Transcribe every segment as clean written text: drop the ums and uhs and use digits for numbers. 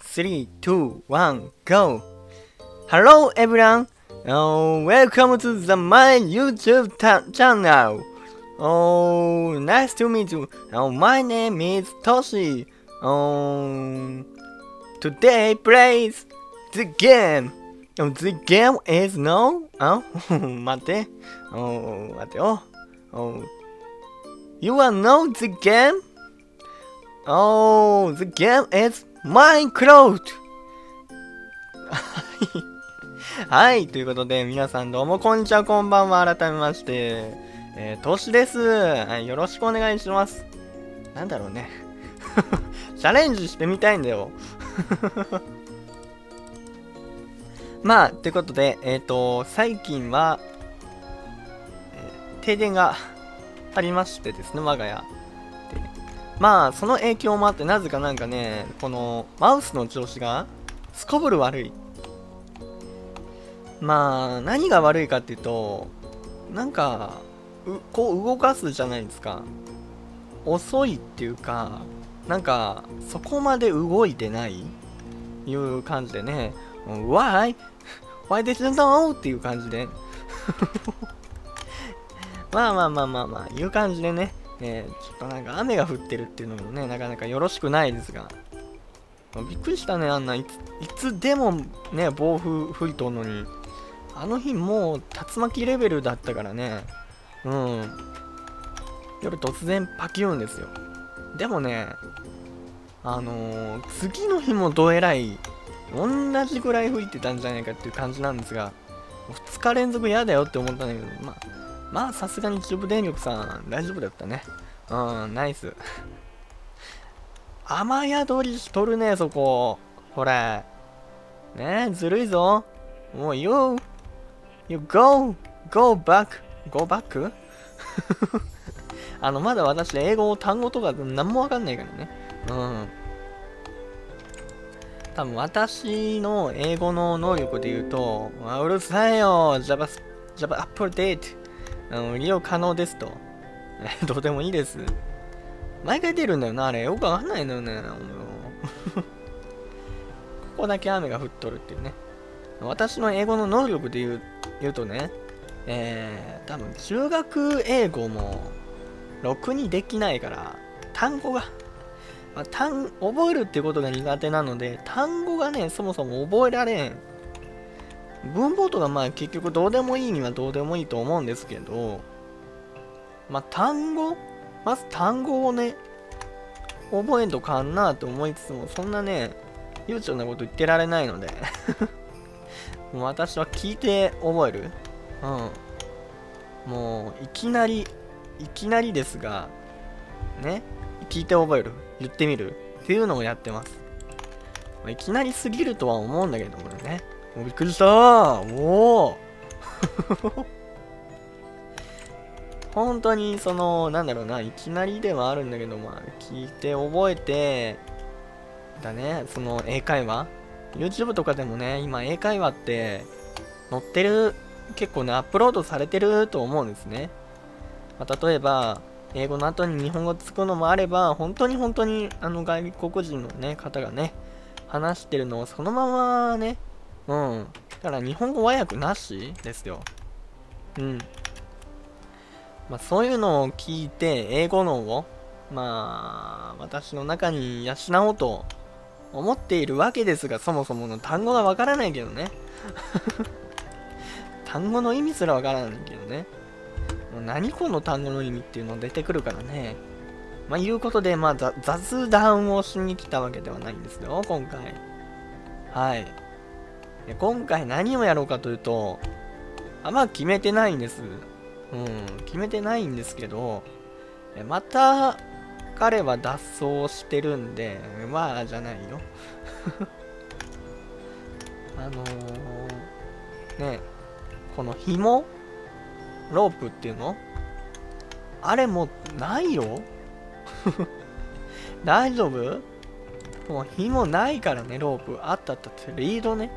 3, 2, 1, go! Hello everyone! Welcome to my YouTube channel! Nice to meet you! My name is Toshi! Today plays the game! The game is no? 待って。待ってよ。You are know the game? The game is Minecraft! はい、ということで、皆さんどうもこんにちは、こんばんは、改めまして、トシです。はい、よろしくお願いします。なんだろうね。チャレンジしてみたいんだよ。まあ、ってことで、最近は、停電がありましてですね、我が家。でまあ、その影響もあって、なぜかなんかね、このマウスの調子がすこぶる悪い。まあ、何が悪いかっていうと、なんか、こう動かすじゃないですか。遅いっていうか、なんか、そこまで動いてないいう感じでね、Why did you know? っていう感じで。まあ、いう感じでね、ちょっとなんか雨が降ってるっていうのもね、なかなかよろしくないですが。びっくりしたね、あんないつでもね、暴風吹いとんのに。あの日もう竜巻レベルだったからね。夜突然パキューンですよ。でもね、次の日もどえらい、同じぐらい吹いてたんじゃないかっていう感じなんですが、2日連続嫌だよって思ったんだけど、まあさすがに中部電力さん大丈夫だったね。ナイス。雨宿りしとるね、そこ。これ。ねえ、ずるいぞ。もうYou go back? まだ私、英語、単語とか何もわかんないからね。多分私の英語の能力で言うと、うるさいよ、Java アップデート。利用可能ですと。どうでもいいです。毎回出るんだよな、あれ。よくわかんないのよね。ここだけ雨が降っとるっていうね。私の英語の能力で言うとね、多分中学英語もろくにできないから、単語が、覚えるってことが苦手なので、単語がね、そもそも覚えられん。文法とか結局どうでもいいにはどうでもいいと思うんですけど、まず単語をね、覚えんとかんなと思いつつも、そんなね、悠長なこと言ってられないので、もう私は聞いて覚える。もう、いきなりですが、ね、聞いて覚える。言ってみる。っていうのをやってます。いきなりすぎるとは思うんだけどもね。もうびっくりしたー。もう。本当になんだろうな、いきなりではあるんだけど、聞いて覚えて、だね、英会話 YouTube とかでもね、今英会話って載ってる、結構ね、アップロードされてると思うんですね。例えば、英語の後に日本語つくのもあれば、本当に外国人のね、方がね、話してるのをそのままね、だから日本語和訳なしですよ。そういうのを聞いて、英語のを、私の中に養おうと思っているわけですが、そもそもの単語がわからないけどね。単語の意味すらわからないけどね。何この単語の意味っていうの出てくるからね。いうことで、雑談をしに来たわけではないんですよ、今回。はい。今回何をやろうかというと、決めてないんです。決めてないんですけど、また、彼は脱走してるんで、じゃないよ。ね、この紐ロープっていうのあれもないよ。大丈夫？もう紐ないからね、ロープ。あったって、リードね。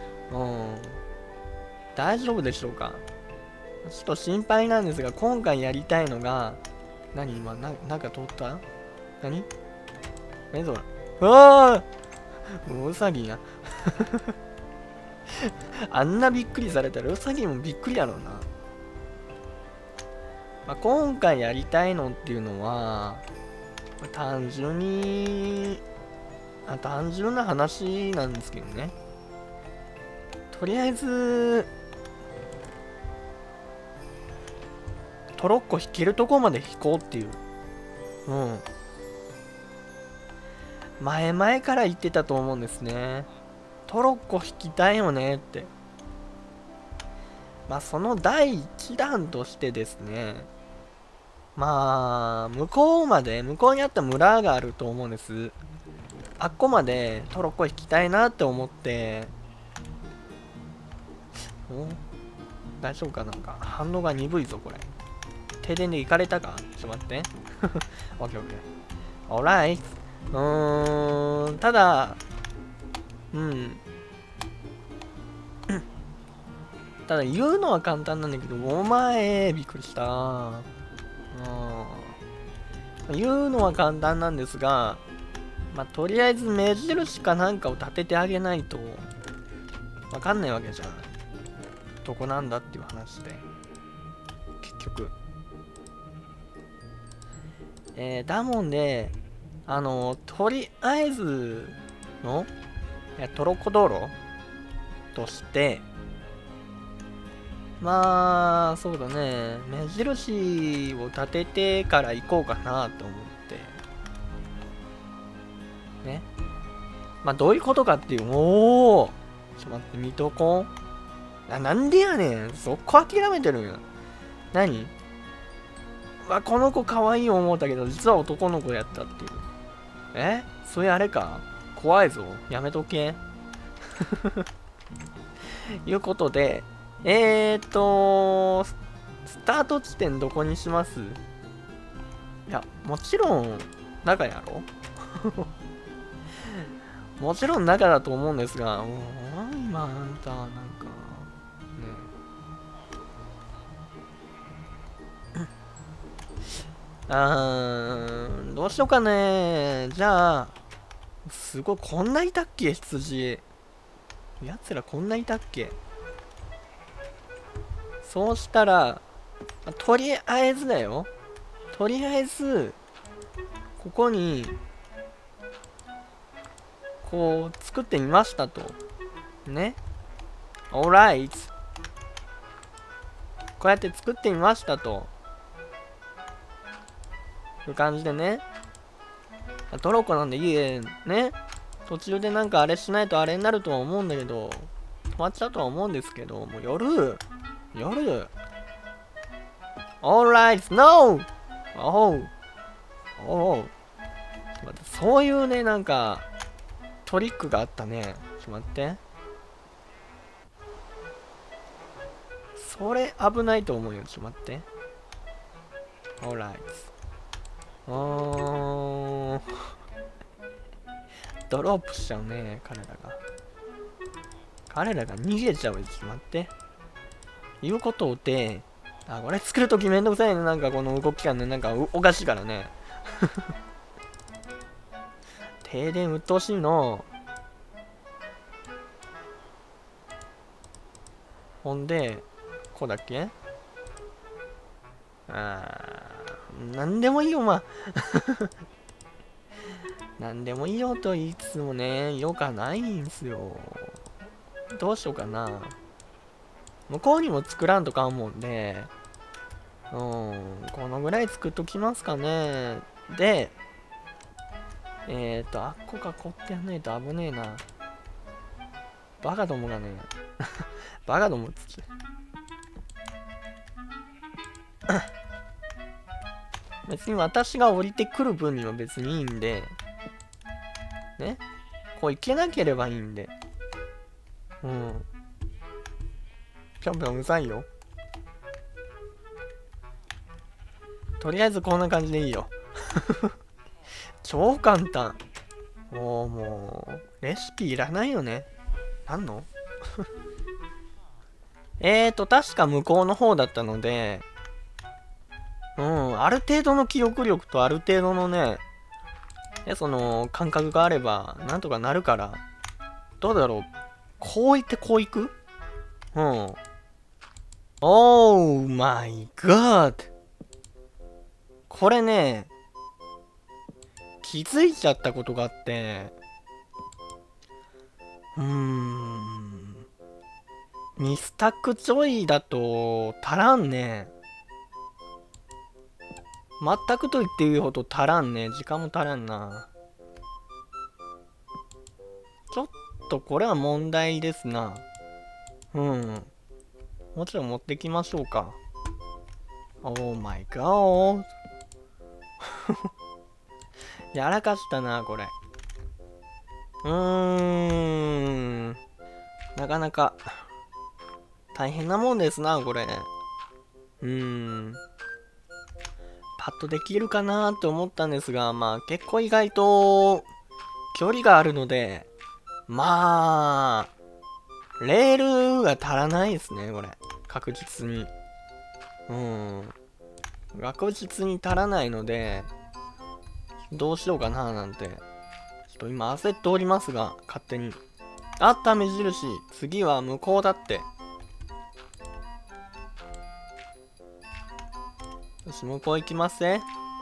大丈夫でしょうか？ちょっと心配なんですが、今回やりたいのが、今、なんか通った？何それ？うわーうさぎや。あんなびっくりされたらうさぎもびっくりやろうな。まあ、今回やりたいのっていうのは、単純な話なんですけどね。とりあえず、トロッコ引けるとこまで引こうっていう。うん。前々から言ってたと思うんですね。トロッコ引きたいよねって。まあ、その第一弾としてですね。まあ、向こうにあった村があると思うんです。あっこまでトロッコ引きたいなって思って、大丈夫かなんか反応が鈍いぞこれ。停電で行かれたかちょっと待って。オッケーオッケー。オーライ。ただ、ただ言うのは簡単なんだけど、お前、びっくりした。言うのは簡単なんですが、まあ、とりあえず目印かなんかを立ててあげないと、わかんないわけじゃん。どこなんだっていう話で。結局。だもんで、とりあえずの、トロッコ道路として、まあ、そうだね。目印を立ててから行こうかなと思って。ね。まあ、どういうことかっていう。おお、ちょっと待って、見とこう。なんでやねん。そこ諦めてるんや。何この子可愛い思ったけど、実は男の子やったっていう。それあれか怖いぞ。やめとけ。いうことで、スタート地点どこにします？いや、もちろん、中やろもちろん中だと思うんですが、今あんた、なんか、ね。どうしようかね。じゃあ、すごい、こんないたっけ羊。奴らこんないたっけ。そうしたら、とりあえずだよ。とりあえず、ここに、こう、作ってみましたと。ね。alright。こうやって作ってみましたと。いう感じでね。トロッコなんで家、ね。途中でなんかあれしないとあれになるとは思うんだけど、止まっちゃうとは思うんですけど、もう夜 Alright, no! Oh! Oh! そういうね、なんか、トリックがあったね。ちょっと待って。それ危ないと思うよ。ちょっと待って。Alright. ドロップしちゃうね、彼らが。彼らが逃げちゃうよ。ちょっと待って。いうことで、これ作るときめんどくさいね。なんかこの動きがね、なんかおかしいからね。停電うっとうしいの。ほんで、こうだっけなんでもいいよ、まあ。なんでもいいよと言いつつもね、よかないんすよ。どうしようかな。向こうにも作らんとか思うんで、このぐらい作っときますかね。で、あっこかこってやんないと危ねえな。バカどもがね、バカどもつって。別に私が降りてくる分には別にいいんで、ね。こう行けなければいいんで。ぴょんぴょんうざいよ。とりあえずこんな感じでいいよ。超簡単。もう、レシピいらないよね。なんの確か向こうの方だったので、ある程度の記憶力とある程度のね、 その感覚があれば、なんとかなるから。どうだろう。こう行ってこう行く？うん。Oh my god! これね、気づいちゃったことがあって、2スタックちょいだと足らんね。全くと言っていいほど足らんね。時間も足らんな。ちょっとこれは問題ですな。もちろん持ってきましょうか。Oh my god! やらかしたな、これ。なかなか大変なもんですな、これ。パッとできるかなって思ったんですが、まあ結構意外と距離があるので、まあ、レールが足らないですね、これ。確実に。確実に足らないので、どうしようかななんて。ちょっと今焦っておりますが、勝手に。あった、目印。次は向こうだって。よし、向こう行きますね。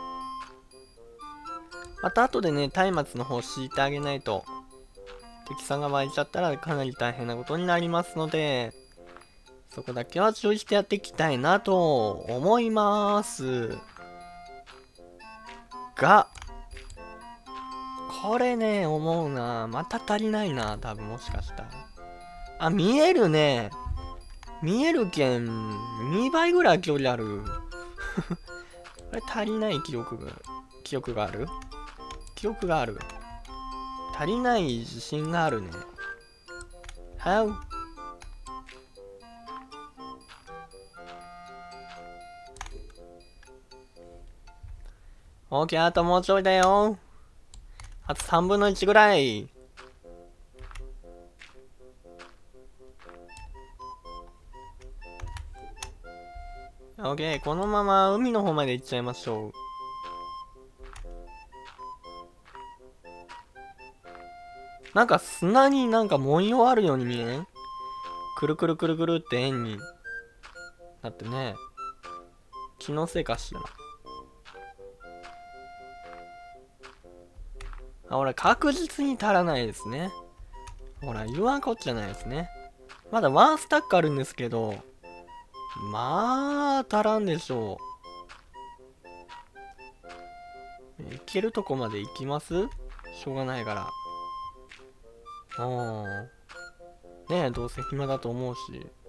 また後でね、松明の方敷いてあげないと、敵さんが湧いちゃったらかなり大変なことになりますので、そこだけは注意してやっていきたいなと思います。が、これね、思うな。また足りないな、多分もしかしたら。あ、見えるね。見えるけん、2倍ぐらい距離ある。これ足りない記憶がある。記憶がある。足りない自信があるね。はう。オーケー、あともうちょいだよ。あと3分の1ぐらい。オーケー、このまま海の方まで行っちゃいましょう。なんか砂になんか文様あるように見えん？くるくるくるくるって円になってね。気のせいかしら。あ、俺確実に足らないですね。ほら、言わんこっちゃないですね。まだワンスタックあるんですけど、まあ、足らんでしょう。行けるとこまで行きます？しょうがないから。ねえ、どうせ暇だと思うし。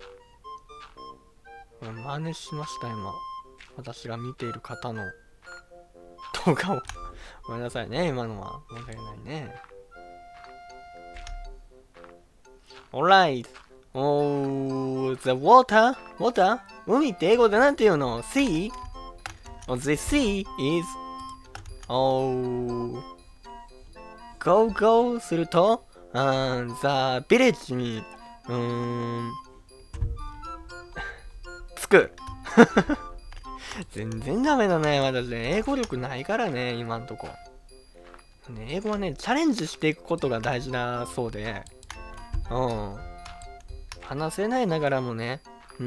真似しました、今。私が見ている方の動画を。ごめんなさいね、今のは。申し訳ないね。Alright. Oh, the water? Water? 海って英語でなんて言うの？ Sea? Oh, the sea is... Oh... Go, go すると、the village に、着く。全然ダメだね。私、英語力ないからね、今んとこ。ね、英語はね、チャレンジしていくことが大事だそうで。話せないながらもね、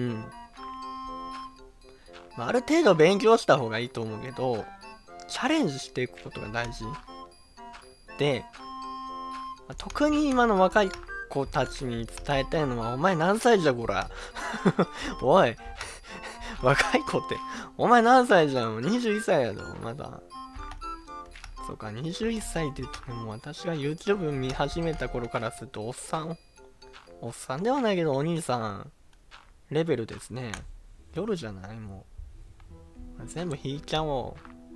まあ、ある程度勉強した方がいいと思うけど、チャレンジしていくことが大事。で、特に今の若い子たちに伝えたいのは、お前何歳じゃこら。おい。若い子って、お前何歳じゃん。21歳やぞ、まだ。そうか、21歳って言っても、私が YouTube 見始めた頃からすると、おっさんではないけど、お兄さん、レベルですね。夜じゃない？もう。全部引いちゃお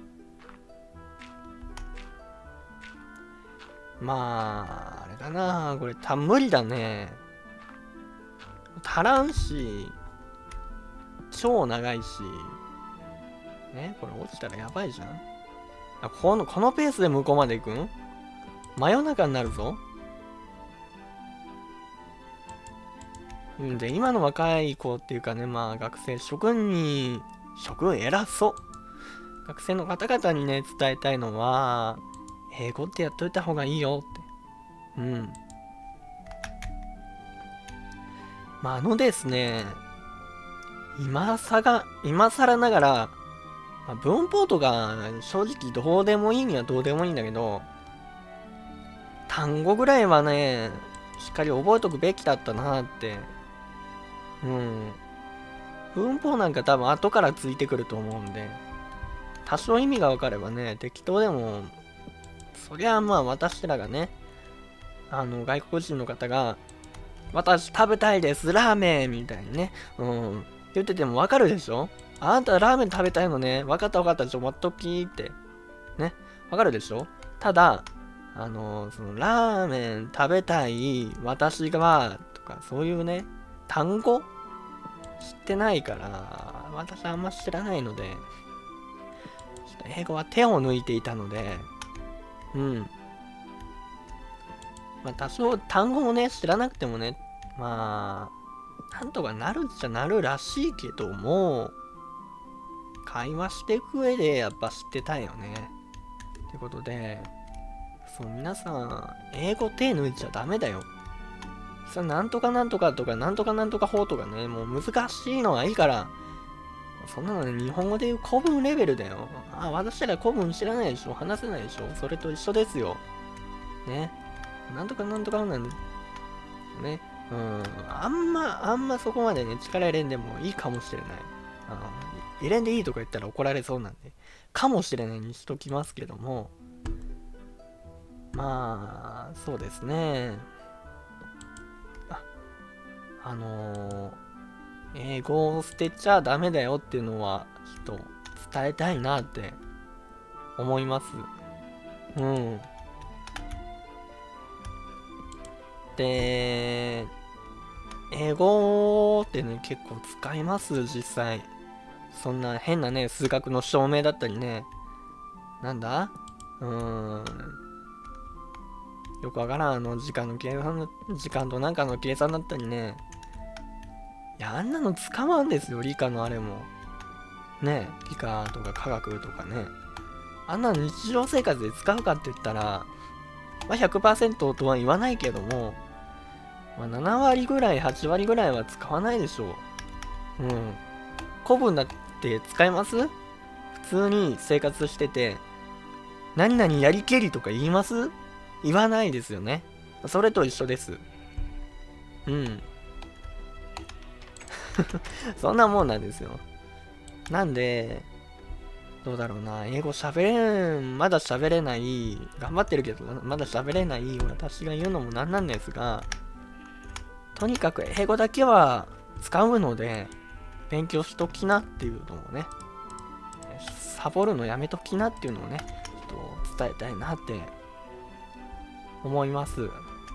う。まあ、あれだな。これ、無理だね。足らんし、超長いし。ね、これ落ちたらやばいじゃん。このペースで向こうまで行くん？真夜中になるぞ。で、今の若い子っていうかね、まあ学生、職偉そう。学生の方々にね、伝えたいのは、 英語ってやっといた方がいいよって。うん。まあ、ですね、今更ながら、まあ、文法とか正直どうでもいいにはどうでもいいんだけど、単語ぐらいはね、しっかり覚えとくべきだったなって。うん。文法なんか多分後からついてくると思うんで、多少意味がわかればね、適当でも、そりゃまあ私らがね、外国人の方が、私食べたいです、ラーメンみたいにね、言っててもわかるでしょ。あんたラーメン食べたいのね、わかったわかった、待っときって。ね、わかるでしょ。ただ、そのラーメン食べたい、私が、とか、そういうね、単語知ってないから、私あんま知らないので、ちょっと英語は手を抜いていたので、うん。まあ多少単語もね、知らなくてもね、まあ、なんとかなるっちゃなるらしいけども、会話していく上でやっぱ知ってたいよね。ってことで、そう、皆さん、英語手抜いちゃダメだよ。それなんとかなんとかとか、なんとかなんとか法とかね、もう難しいのはいいから、そんなのね、日本語で言う古文レベルだよ。あ、私ら古文知らないでしょ、話せないでしょ、それと一緒ですよ。ね。なんとかなんとかなんで、ね。あんまそこまでね、力入れんでもいいかもしれない。入れんでいいとか言ったら怒られそうなんで、かもしれないにしときますけども、まあ、そうですね。英語を捨てちゃダメだよっていうのは、ちょっと伝えたいなって思います。うん。で、英語ってね、結構使います、実際。そんな変なね、数学の証明だったりね。なんだよくわからん、時間となんかの計算だったりね。いや、あんなの使わんですよ、理科のあれも。ね、理科とか科学とかね。あんなの日常生活で使うかって言ったら、まあ、100% とは言わないけども、まあ、7割ぐらい、8割ぐらいは使わないでしょう。うん。古文だって使います？普通に生活してて、何々やりけりとか言います？言わないですよね。それと一緒です。うん。そんなもんなんですよ。なんで、どうだろうな、英語まだ喋れない、頑張ってるけど、まだ喋れない私が言うのもなんなんですが、とにかく英語だけは使うので、勉強しときなっていうのをね、サボるのやめときなっていうのをね、ちょっと伝えたいなって思います。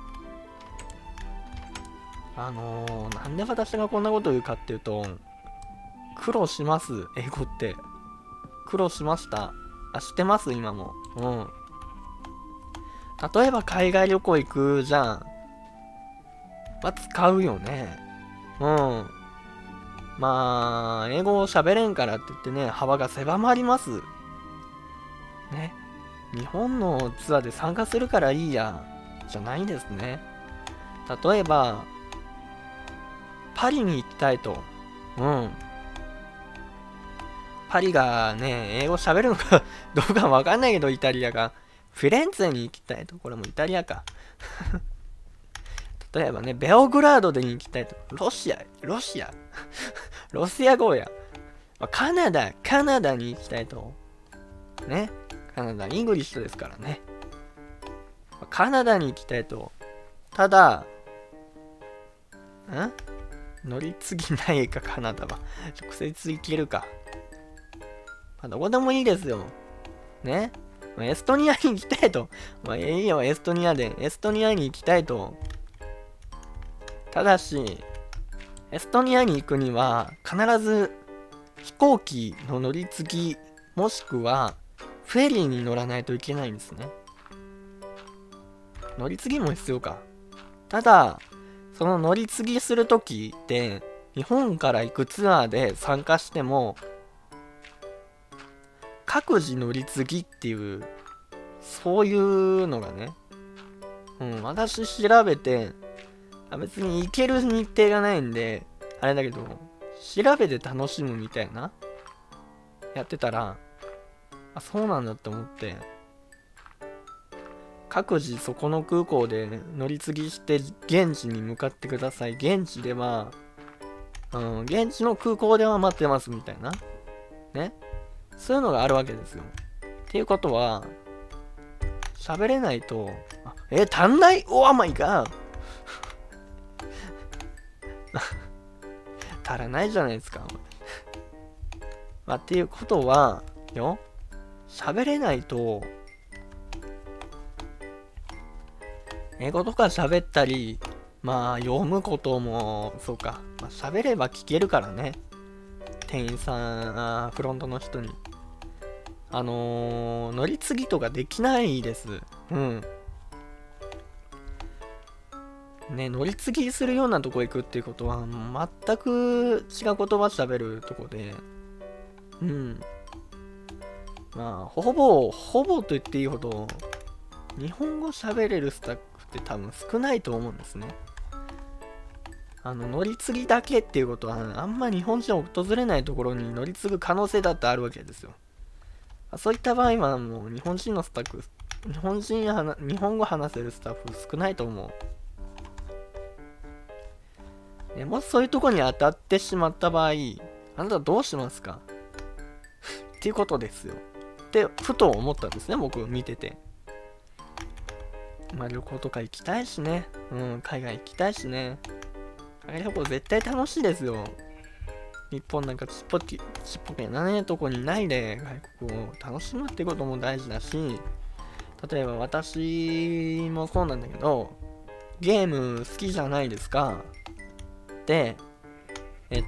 なんで私がこんなこと言うかっていうと、苦労します、英語って。苦労しました。知ってます今も。うん。例えば海外旅行行くじゃん。まあ、使うよね。うん。まあ、英語を喋れんからって言ってね、幅が狭まります。ね。日本のツアーで参加するからいいや、じゃないんですね。例えば、パリに行きたいと。うん。パリがね、英語喋るのかどうかわかんないけど、イタリアが。フィレンツェに行きたいと。これもイタリアか。例えばね、ベオグラードでに行きたいと。ロシアロシア語や。カナダに行きたいと。ね。カナダ、イングリッシュですからね。カナダに行きたいと。ただ、乗り継ぎないか、カナダは。直接行けるか。まあ、どこでもいいですよ。ね。エストニアに行きたいと。まあ、いいよ、エストニアで。エストニアに行きたいと。ただし、エストニアに行くには、必ず飛行機の乗り継ぎ、もしくは、フェリーに乗らないといけないんですね。乗り継ぎも必要か。ただ、その乗り継ぎするときって、日本から行くツアーで参加しても、各自乗り継ぎっていうそういうのがね、私調べて、別に行ける日程がないんで、あれだけど、調べて楽しむみたいな、やってたら、そうなんだって思って、各自そこの空港で乗り継ぎして現地に向かってください。現地では、現地の空港では待ってますみたいな。ね。そういうのがあるわけですよ。っていうことは、喋れないと、足んない？オーマイガー足らないじゃないですか。っていうことは、喋れないと、英語とか喋ったり、読むことも、そうか。喋れば聞けるからね。店員さん、フロントの人に。乗り継ぎとかできないです。乗り継ぎするようなとこ行くっていうことは、全く違う言葉喋るとこで、ほぼと言っていいほど、日本語喋れるスタッフって多分少ないと思うんですね。乗り継ぎだけっていうことは、あんま日本人訪れないところに乗り継ぐ可能性だってあるわけですよ。そういった場合は、もう日本人のスタッフ、日本語話せるスタッフ少ないと思う。もしそういうとこに当たってしまった場合、あなたはどうしますかっていうことですよ。ってふと思ったんですね、僕見てて。旅行とか行きたいしね。海外行きたいしね。海外旅行絶対楽しいですよ。日本なんかちっぽけなね、とこにないで外国を楽しむってことも大事だし、例えば私もそうなんだけど、ゲーム好きじゃないですか。で、例え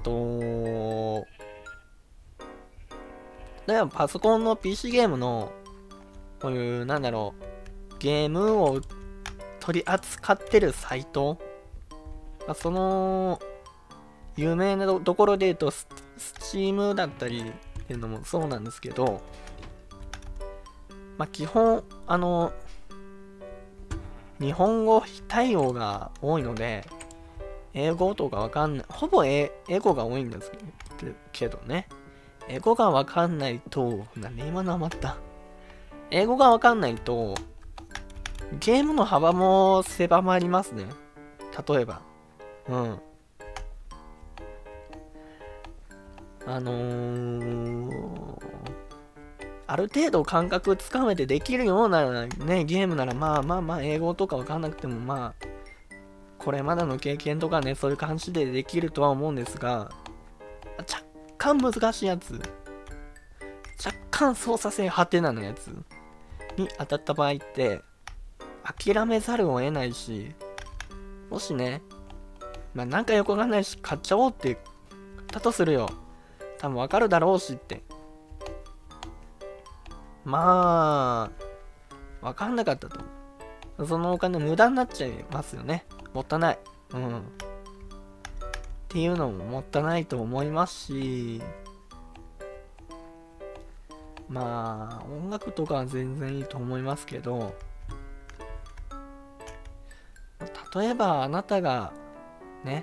ばパソコンの PC ゲームの、こういう、ゲームを取り扱ってるサイト、その、有名なところで言うと、スチームだったりっていうのもそうなんですけど、基本、日本語対応が多いので、英語とかわかんない、ほぼ英語が多いんですけどね。英語がわかんないと、今の余った。英語がわかんないと、ゲームの幅も狭まりますね。例えば。ある程度感覚つかめてできるようなね、ゲームなら英語とかわかんなくてもこれまでの経験とかね、そういう感じでできるとは思うんですが、若干難しいやつ、若干操作性ハテナのやつに当たった場合って、諦めざるを得ないし、もしね、なんかよくわかんないし、買っちゃおうって買ったとするよ。多分わかるだろうしって。わかんなかったと。そのお金無駄になっちゃいますよね。もったいない。っていうのももったいないと思いますし、音楽とかは全然いいと思いますけど、例えばあなたがね、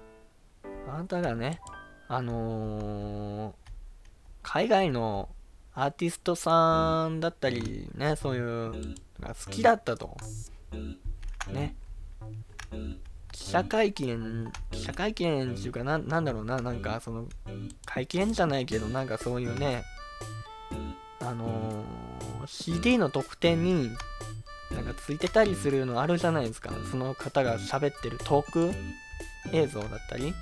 海外のアーティストさんだったりね、そういうのが好きだったとね、記者会見っていうかなんだろうな、その会見じゃないけど、そういうね、CD の特典についてたりするのあるじゃないですか。その方が喋ってるトーク映像だったり、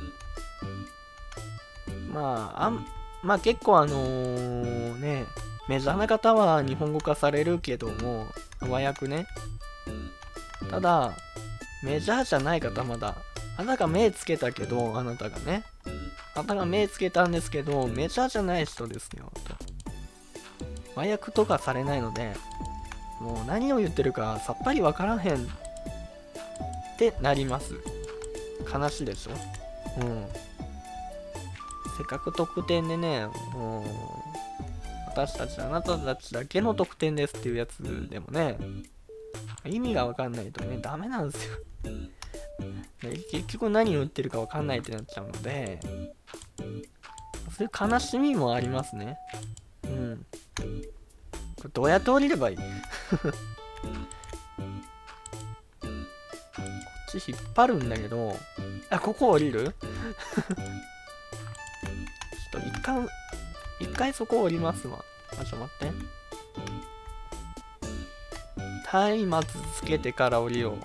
結構ね、メジャーな方は日本語化されるけども、和訳ね。ただメジャーじゃない方、あなたが目つけたけど、あなたが目つけたんですけど、メジャーじゃない人ですよと。和訳とかされないので、もう何を言ってるかさっぱりわからへんってなります。悲しいでしょ。せっかく特典でね、 私たち、あなたたちだけの得点ですっていうやつでもね、意味がわかんないとね、ダメなんですよ。結局何を売ってるかわかんないってなっちゃうので、そういう悲しみもありますね。うん。これどうやって降りればいいこっち引っ張るんだけど、あ、ここ降りるちょっと一回そこ降りますわ。あ、ちょっと待って。松明つけてから降りよう。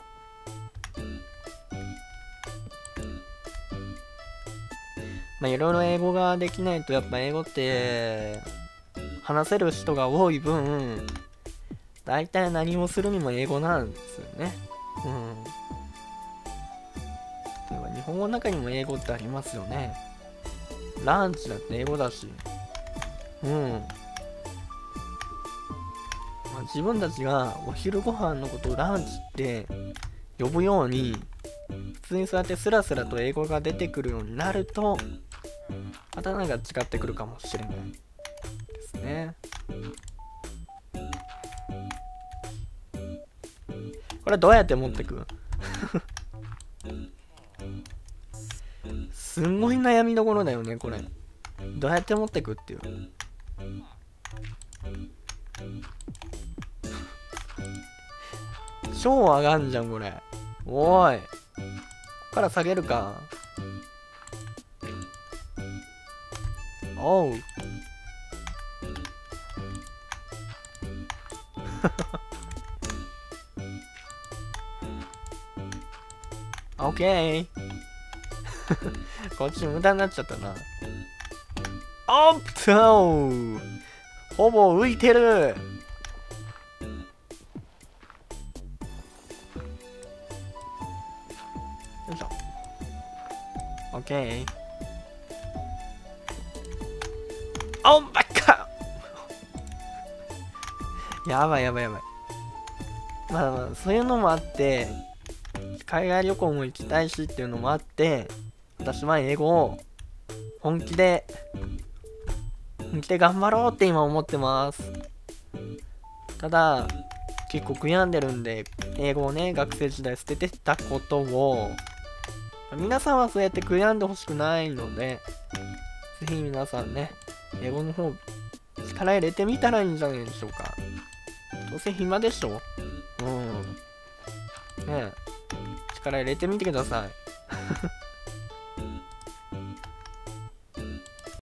まあ、いろいろ英語ができないと、やっぱ英語って、話せる人が多い分、大体何をするにも英語なんですよね。うん。例えば日本語の中にも英語ってありますよね。ランチだって英語だし。うん。まあ、自分たちがお昼ご飯のことをランチって呼ぶように、普通にそうやってスラスラと英語が出てくるようになると、またなんか違ってくるかもしれないですね。これどうやって持ってくすんごい悩みどころだよね、これ。どうやって持ってくっていう。超上がんじゃん、これ。おーい。こっから下げるか。おう。オッケー。こっち無駄になっちゃったな。おっとほぼ浮いてる。よいしょ。オッケー。おっばっかやばいやばいやばい。まあまあ、そういうのもあって、海外旅行も行きたいしっていうのもあって、私は英語を本気で頑張ろうって今思ってます。ただ、結構悔やんでるんで、英語をね、学生時代捨ててたことを、皆さんはそうやって悔やんでほしくないので、ぜひ皆さんね、英語の方、力入れてみたらいいんじゃないでしょうか。どうせ暇でしょ？うん。ねえ、力入れてみてください。